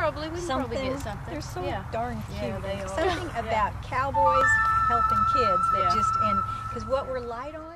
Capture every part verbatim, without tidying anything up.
probably we can something, probably get something. They're so yeah. darn cute. Yeah, they are. Something Yeah. about cowboys helping kids that Yeah. just, and because what we're light on.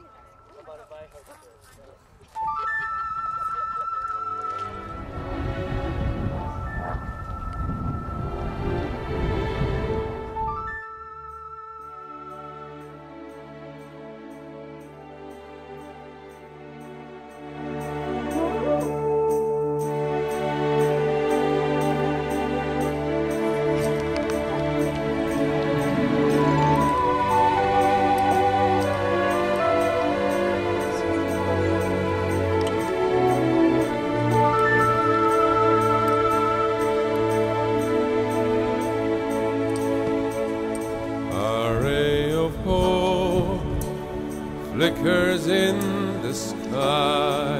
Flickers in the sky,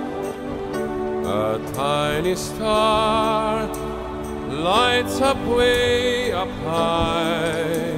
a tiny star lights up way up high.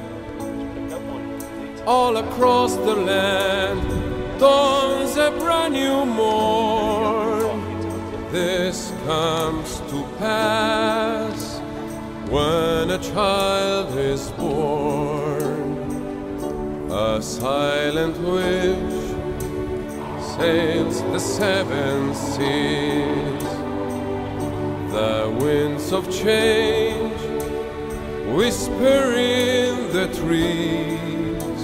All across the land dawns a brand new morn. This comes to pass when a child is born. A silent wish sails the seven seas. The winds of change whisper in the trees,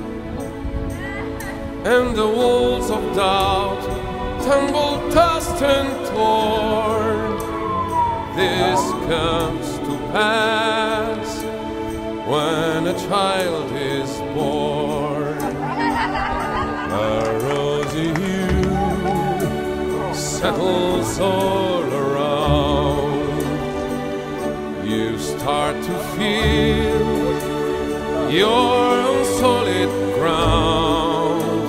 and the walls of doubt tumble tossed and torn. This comes to pass when a child is born. A rosy hue settles all around. You start to feel you're on solid ground.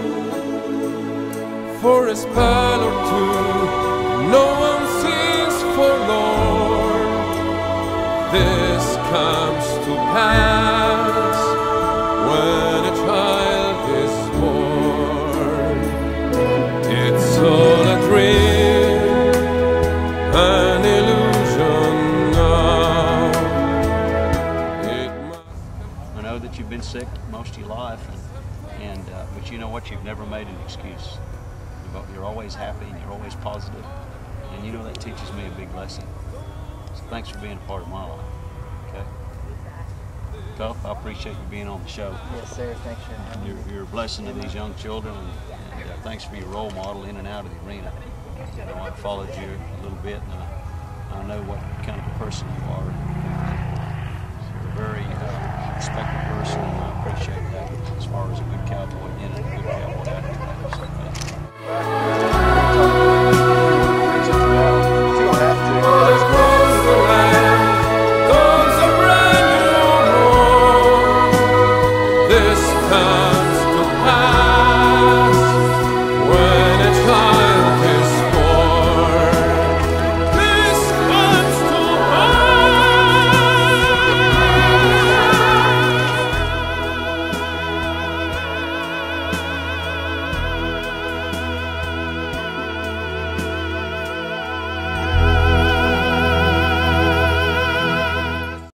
For a spell or two, no one seems forlorn. This comes to pass when a child is born. It's all a dream, an illusion now. It must. I know that you've been sick most of your life, and, and uh, but you know what? You've never made an excuse. You're always happy, and you're always positive, and you know that teaches me a big lesson. So thanks for being a part of my life. Okay. Cuff, I appreciate you being on the show. Yes, sir. Thanks for having me. You're, you're a blessing to these young children, and, and uh, thanks for your role model in and out of the arena. You know, I followed you a little bit, and I, I know what kind of a person you are. You're a very uh, respected person, and I appreciate that as far as a good cowboy in and a good cowboy out. So, uh,